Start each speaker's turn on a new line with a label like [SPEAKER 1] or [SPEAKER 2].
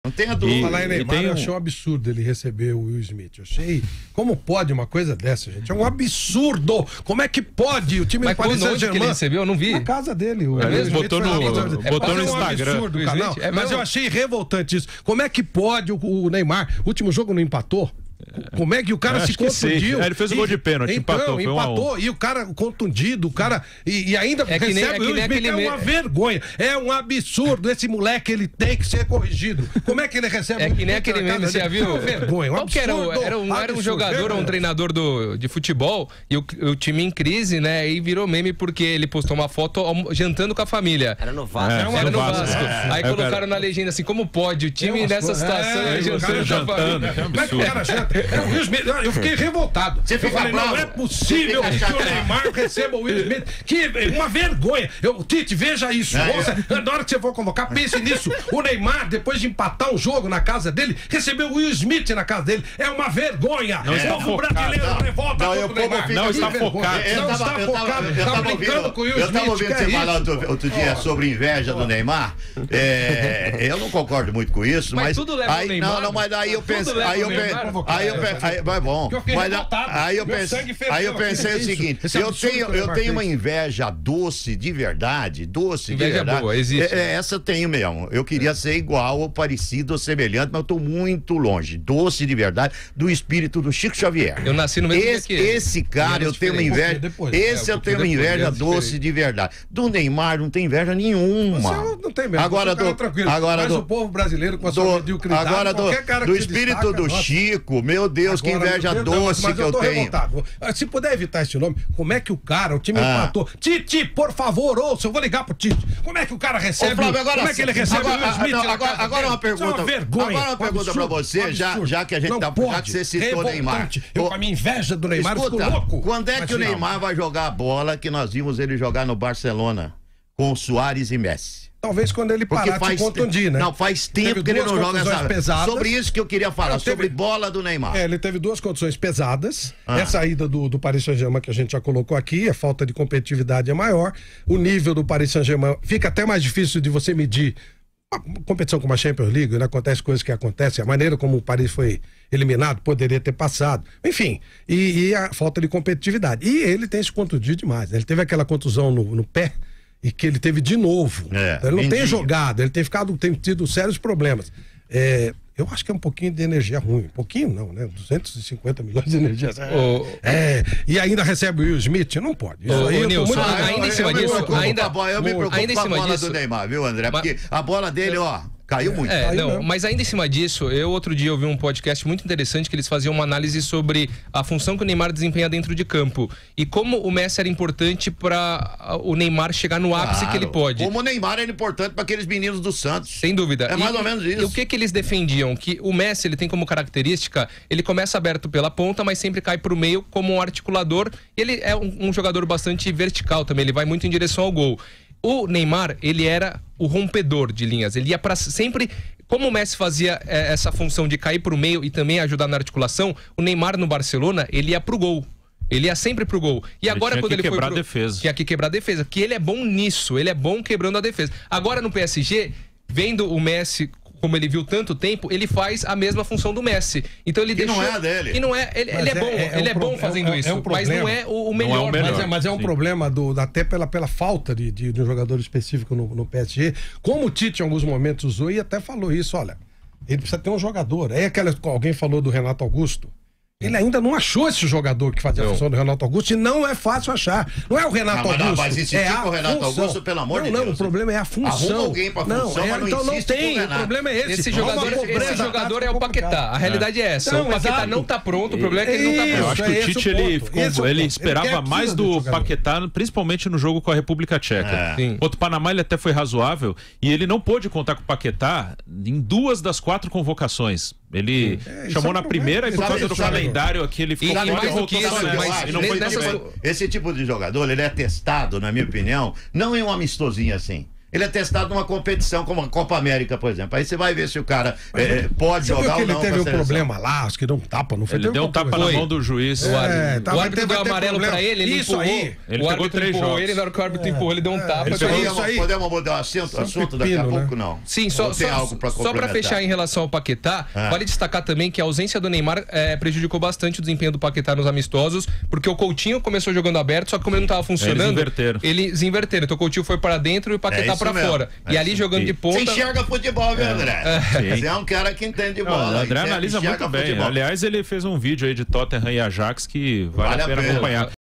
[SPEAKER 1] Não tenha dúvida.
[SPEAKER 2] Falar em Neymar, eu achei um absurdo ele receber o Will Smith. Eu achei... Como pode uma coisa dessa, gente? É um absurdo. Como é que pode? O time do Paris Saint-Germain...
[SPEAKER 3] que ele recebeu? Eu não vi.
[SPEAKER 2] Na casa dele.
[SPEAKER 4] Botou no Instagram.
[SPEAKER 2] Absurdo, canal. Mas eu achei revoltante isso. Como é que pode o Neymar? O último jogo não empatou? Como é que o cara se contundiu?
[SPEAKER 4] Ele fez o gol de pênalti,
[SPEAKER 2] então, empatou. E o cara contundido, o cara. E ainda recebe o Smith. É uma vergonha. É um absurdo. Esse moleque, ele tem que ser corrigido. Como é que ele recebe?
[SPEAKER 3] É que nem aquele meme, você já viu?
[SPEAKER 2] É uma vergonha.
[SPEAKER 3] Qual que era um jogador ou um treinador de futebol e o time em crise, né? E virou meme porque ele postou uma foto jantando com a família.
[SPEAKER 5] Era no Vasco.
[SPEAKER 3] Era no Vasco. Aí colocaram na legenda assim: como pode o time nessa situação jantando com a família?
[SPEAKER 2] Como é que o cara janta? É o Will Smith. Eu fiquei revoltado.
[SPEAKER 1] Eu falei,
[SPEAKER 2] não é possível que o Neymar receba o Will Smith. Que uma vergonha. Tite, veja isso. Na hora que você for convocar, pense nisso. O Neymar, depois de empatar um jogo na casa dele, recebeu o Will Smith na casa dele. É uma vergonha.
[SPEAKER 4] Não está focado.
[SPEAKER 2] Brasileiro revolta contra o Neymar.
[SPEAKER 4] Não está focado.
[SPEAKER 2] Não está focado. Tá brincando com o Will Smith.
[SPEAKER 1] Eu estava ouvindo você falar outro dia sobre inveja do Neymar. Eu não concordo muito com isso, mas
[SPEAKER 3] tudo leva ao Neymar.
[SPEAKER 1] Não, mas aí eu pensei, vai bom. Mas aí eu pensei o seguinte, eu tenho uma inveja doce de verdade,
[SPEAKER 3] inveja boa, existe.
[SPEAKER 1] Essa eu tenho mesmo. Eu queria ser igual ou parecido ou semelhante, mas eu tô muito longe, doce de verdade, do espírito do Chico Xavier.
[SPEAKER 3] Eu nasci no mesmo dia que ele.
[SPEAKER 1] Esse cara eu tenho uma inveja, eu tenho uma inveja doce de verdade. Do Neymar não tem inveja nenhuma.
[SPEAKER 2] Você não tem mesmo.
[SPEAKER 1] Agora
[SPEAKER 2] mas o povo brasileiro com a sua mediocridade,
[SPEAKER 1] agora do espírito do Chico, meu Deus, que inveja doce que eu tenho.
[SPEAKER 2] Revoltado. Se puder evitar esse nome, como é que o cara, o time empatou? Tite, por favor, ouça, eu vou ligar pro Tite. Como é que o cara recebe?
[SPEAKER 1] Flávio, agora,
[SPEAKER 2] como é que ele recebe o Will Smith?
[SPEAKER 1] Agora uma pergunta.
[SPEAKER 2] É uma vergonha.
[SPEAKER 1] Agora uma pergunta pra você, já que a gente já que você citou o Neymar.
[SPEAKER 2] Eu com a minha inveja do Neymar, fico louco.
[SPEAKER 1] Quando é que o Neymar vai jogar a bola que nós vimos ele jogar no Barcelona com o Suárez e Messi?
[SPEAKER 2] Talvez quando ele parar de contundir, né?
[SPEAKER 1] Não, faz tempo que ele não joga essa.
[SPEAKER 2] Pesadas.
[SPEAKER 1] Sobre isso que eu queria falar, sobre bola do Neymar.
[SPEAKER 2] Ele teve duas condições pesadas. Essa ida do Paris Saint-Germain que a gente já colocou aqui, a falta de competitividade é maior. O nível do Paris Saint-Germain fica até mais difícil de você medir. Uma competição como a Champions League, né? Acontece coisas que acontecem. A maneira como o Paris foi eliminado poderia ter passado. Enfim, e a falta de competitividade. E ele tem se contundido demais. Ele teve aquela contusão no pé. E que ele teve de novo. Ele não tem jogado, ele tem tido sérios problemas. Eu acho que é um pouquinho de energia ruim. Um pouquinho não, né? 250 milhões de energia. E ainda recebe o Will Smith? Não pode. Isso aí
[SPEAKER 3] Nilson, ainda em cima disso,
[SPEAKER 1] eu me preocupo com a bola do Neymar, viu, André? Porque a bola dele, caiu muito.
[SPEAKER 3] Mas ainda em cima disso, outro dia ouvi um podcast muito interessante que eles faziam uma análise sobre a função que o Neymar desempenha dentro de campo e como o Messi era importante para o Neymar chegar no ápice que ele pode.
[SPEAKER 1] Como o Neymar era importante para aqueles meninos do Santos.
[SPEAKER 3] Sem dúvida.
[SPEAKER 1] É mais ou menos isso.
[SPEAKER 3] E o que eles defendiam? Que o Messi, ele tem como característica, ele começa aberto pela ponta, mas sempre cai para o meio como um articulador. Ele é um jogador bastante vertical também, ele vai muito em direção ao gol. O Neymar, ele era o rompedor de linhas. Ele ia para sempre... Como o Messi fazia essa função de cair para o meio e também ajudar na articulação, o Neymar no Barcelona, ele ia pro gol. Ele ia sempre pro gol. E agora quando ele foi
[SPEAKER 4] quebrar a defesa.
[SPEAKER 3] Tinha que quebrar a defesa. Que ele é bom nisso. Ele é bom quebrando a defesa. Agora no PSG, vendo o Messi... Como ele viu tanto tempo, ele faz a mesma função do Messi. Então ele deixou...
[SPEAKER 1] não é a dele.
[SPEAKER 3] E não é... Ele é bom. Ele é bom fazendo isso. Mas não é o melhor.
[SPEAKER 2] Mas é um problema até pela falta de um jogador específico no PSG. Como o Tite em alguns momentos usou e até falou isso, olha, ele precisa ter um jogador. Alguém falou do Renato Augusto. Ele ainda não achou esse jogador que fazia a função do Renato Augusto e não é fácil achar. Não é o Renato Augusto.
[SPEAKER 1] Mas insistir com o Renato Augusto, pelo amor de Deus.
[SPEAKER 2] Não, o problema é a função.
[SPEAKER 1] Arruma alguém pra função, mas
[SPEAKER 2] então não tem. O problema é esse.
[SPEAKER 3] Esse jogador é o Paquetá. A realidade é essa. O Paquetá não tá pronto. O problema é que ele não tá pronto.
[SPEAKER 4] Eu acho que o Tite ele esperava mais do Paquetá, principalmente no jogo com a República Tcheca. Contra o Panamá ele até foi razoável e ele não pôde contar com o Paquetá em 2 das 4 convocações. Ele chamou na primeira e por causa do calendário aqui ele ficou
[SPEAKER 3] mais do que isso,
[SPEAKER 1] esse tipo de jogador, ele é testado, na minha opinião, não em um amistosinho assim. Ele é testado numa competição como a Copa América, por exemplo. Aí você vai ver se o cara pode jogar ou não.
[SPEAKER 2] Ele teve um problema lá, acho que deu um tapa, não foi?
[SPEAKER 4] Ele deu um tapa na mão do juiz.
[SPEAKER 3] O árbitro deu amarelo pra ele, ele empurrou.
[SPEAKER 4] Ele pegou 3 jogos.
[SPEAKER 3] Ele, na hora que o árbitro empurrou, ele deu um tapa.
[SPEAKER 1] Podemos mudar o assunto daqui a pouco, não?
[SPEAKER 3] Sim, só pra fechar em relação ao Paquetá, vale destacar também que a ausência do Neymar prejudicou bastante o desempenho do Paquetá nos amistosos, porque o Coutinho começou jogando aberto, só que como ele não tava funcionando, eles inverteram. Então o Coutinho foi para dentro e o Paquetá pra fora. E ali jogando de ponta...
[SPEAKER 1] Você enxerga futebol, viu, André? Você é um cara que entende de bola.
[SPEAKER 4] O André analisa muito bem. Aliás, ele fez um vídeo aí de Tottenham e Ajax que vale a pena acompanhar.